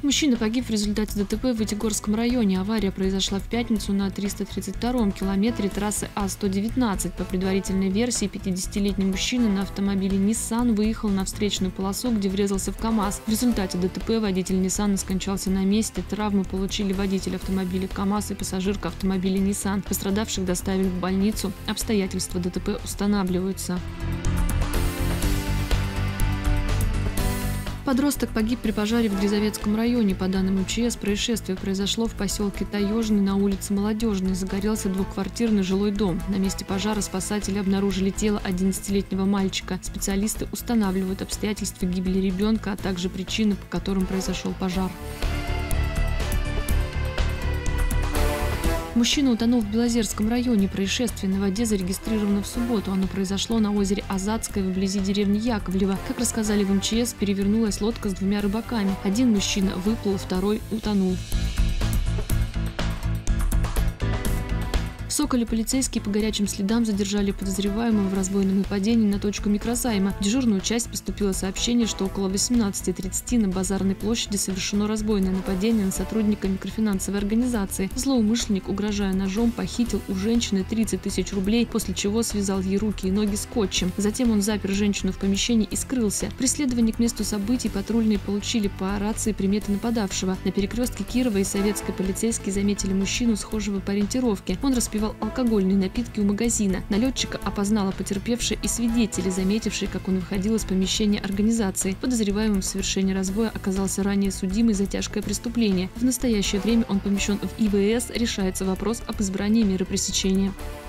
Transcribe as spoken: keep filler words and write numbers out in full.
Мужчина погиб в результате ДТП в Вытегорском районе. Авария произошла в пятницу на триста тридцать втором километре трассы А сто девятнадцать. По предварительной версии, пятидесятилетний мужчина на автомобиле Nissan выехал на встречную полосу, где врезался в КАМАЗ. В результате ДТП водитель Nissan скончался на месте. Травмы получили водитель автомобиля КАМАЗ и пассажирка автомобиля Nissan. Пострадавших доставили в больницу. Обстоятельства ДТП устанавливаются. Подросток погиб при пожаре в Грязовецком районе. По данным МЧС, происшествие произошло в поселке Таежный на улице Молодежной. Загорелся двухквартирный жилой дом. На месте пожара спасатели обнаружили тело одиннадцатилетнего мальчика. Специалисты устанавливают обстоятельства гибели ребенка, а также причины, по которым произошел пожар. Мужчина утонул в Белозерском районе. Происшествие на воде зарегистрировано в субботу. Оно произошло на озере Азатское вблизи деревни Яковлево. Как рассказали в МЧС, перевернулась лодка с двумя рыбаками. Один мужчина выплыл, второй утонул. В Соколе полицейские по горячим следам задержали подозреваемого в разбойном нападении на точку микрозайма. В дежурную часть поступило сообщение, что около восемнадцати тридцати на Базарной площади совершено разбойное нападение на сотрудника микрофинансовой организации. Злоумышленник, угрожая ножом, похитил у женщины тридцать тысяч рублей, после чего связал ей руки и ноги скотчем. Затем он запер женщину в помещении и скрылся. При следовании к месту событий патрульные получили по рации приметы нападавшего. На перекрестке Кирова и Советской полицейские заметили мужчину, схожего по ориентировке. Он распивал алкогольные напитки у магазина. Налетчика опознала потерпевшая и свидетели, заметившие, как он выходил из помещения организации. Подозреваемым в совершении разбоя оказался ранее судимый за тяжкое преступление. В настоящее время он помещен в И В С. Решается вопрос об избрании меры пресечения.